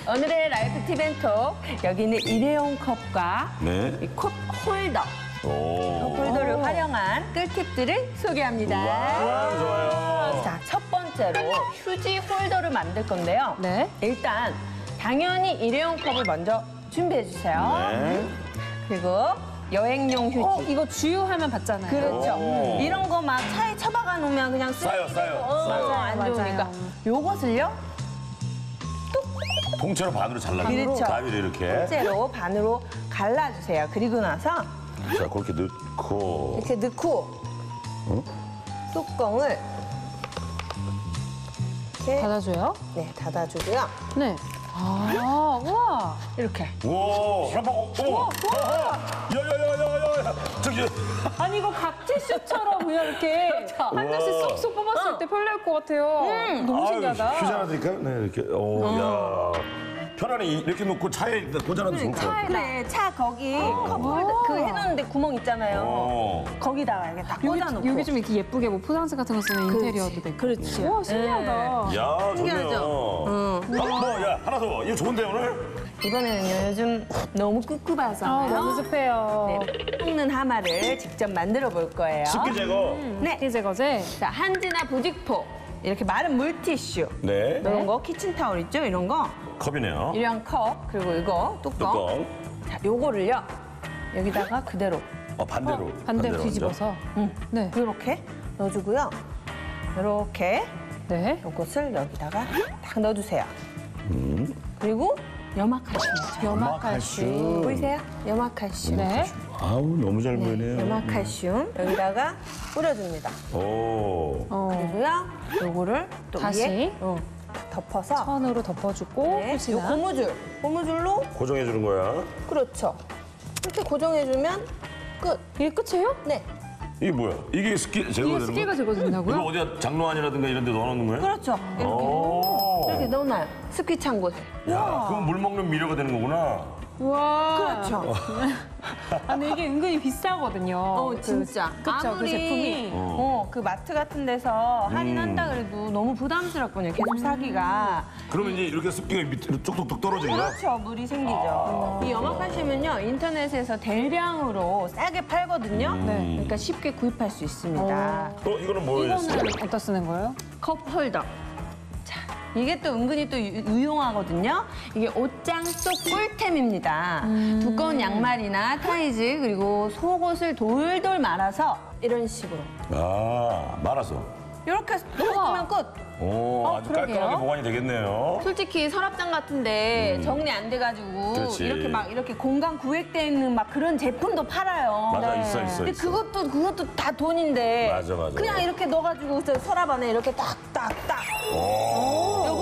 오늘의 라이프 팁 앤 톡. 여기는 일회용 컵과 네. 이 컵 홀더. 오. 홀더를 활용한 꿀팁들을 소개합니다. 와, 좋아요. 자, 첫 번째로 휴지 홀더를 만들 건데요. 네. 일단 당연히 일회용 컵을 먼저 준비해 주세요. 네. 그리고 여행용 휴지. 이거 주유하면 받잖아요. 그렇죠. 오. 이런 거 막 차에 처박아 놓으면 그냥 싸요. 맞아요. 안 맞아요. 좋으니까. 요것을요, 통째로 반으로 잘라서 그렇죠. 가위로 이렇게. 통째로 반으로 갈라주세요. 그리고 나서 자, 그렇게 넣고. 이렇게 넣고 뚜껑을 이렇게 닫아줘요? 네, 닫아주고요. 네. 아, 우와. 이렇게. 와, 한방 어머. 야야야야야. 저기. 아니, 이거 각티슈처럼 그냥 이렇게 한 잔씩 우와. 쏙쏙 뽑았을 때 편리할 것 같아요. 너무 신기하다. 휴지 하나 드릴까요? 네, 이렇게. 오, 야. 편안해. 이렇게 놓고 차에 꽂아놔도 좋을 것 같아. 그래, 차 거기 컵 홀더 그 해놓는데 구멍 있잖아요. 오. 거기다가 이렇게 딱 꽂아놓고. 여기 좀 이렇게 예쁘게 뭐 포장지 같은 거 쓰면 인테리어도 되고. 그렇지. 네. 우와, 신기하다. 야, 좋네요. 신기하죠? 야, 하나 더. 이거 좋은데, 오늘? 이번에는요, 요즘 너무 아, 꿉꿉하잖아요. 너무 습해요. 네, 먹는 하마를 직접 만들어 볼 거예요. 습기 제거. 네. 습기 제거제. 자, 한지나 부직포, 이렇게 마른 물티슈, 네. 이런 거, 키친타올 있죠? 이런 거. 컵이네요. 일회용 컵, 그리고 이거, 뚜껑. 뚜껑. 자, 요거를요, 여기다가 그대로 반대로. 반대로 먼저. 뒤집어서. 네. 이렇게 넣어주고요. 이렇게 네. 요것을 여기다가 딱 넣어주세요. 그리고 염화칼슘이죠. 염화칼슘. 보이세요? 염화칼슘. 네. 아우, 너무 잘 보이네요. 염화칼슘 여기다가 뿌려줍니다. 오. 그리고요, 요거를 또 다시. 위에 덮어서 천으로 덮어주고 네, 요 혹시나. 고무줄로 고정해 주는 거야. 그렇죠. 이렇게 고정해주면 끝. 이게 끝이에요? 네, 이게 뭐야? 이게 습기 이게 제거되는 습기가 거야? 제거된다고요? 이거 어디야 장로안이라든가 이런 데 넣어놓는 거야? 그렇죠. 이렇게 오. 이렇게 넣어놔요. 습기 찬 곳에. 야, 그건 물 먹는 미료가 되는 거구나. 우와. 그렇죠. 아, 근데 이게 은근히 비싸거든요. 진짜. 그쵸, 그 제품이. 그 마트 같은 데서 할인한다 그래도 너무 부담스럽거든요. 계속 사기가. 그러면 이제 이렇게 습기가 밑으로 쪽쪽쪽 떨어지는 거야? 그렇죠. 물이 생기죠. 이 염화칼슘은요, 인터넷에서 대량으로 싸게 팔거든요. 네. 그러니까 쉽게 구입할 수 있습니다. 이거는 뭐예요? 이거는 어디다 쓰는 거예요? 컵 홀더. 자, 이게 또 은근히 또 유용하거든요. 이게 옷장 속 꿀템입니다. 두꺼운 양말이나 타이즈 그리고 속옷을 돌돌 말아서 이런 식으로 아, 말아서. 이렇게 넣으면 끝. 오, 아주 그러게요. 깔끔하게 보관이 되겠네요. 솔직히 서랍장 같은데 정리 안 돼가지고 그렇지. 이렇게 막 이렇게 공간 구획돼 있는 막 그런 제품도 팔아요. 맞아, 있어. 근데 그것도 다 돈인데 맞아. 그냥 이렇게 넣어가지고 저 서랍 안에 이렇게 딱딱딱 오.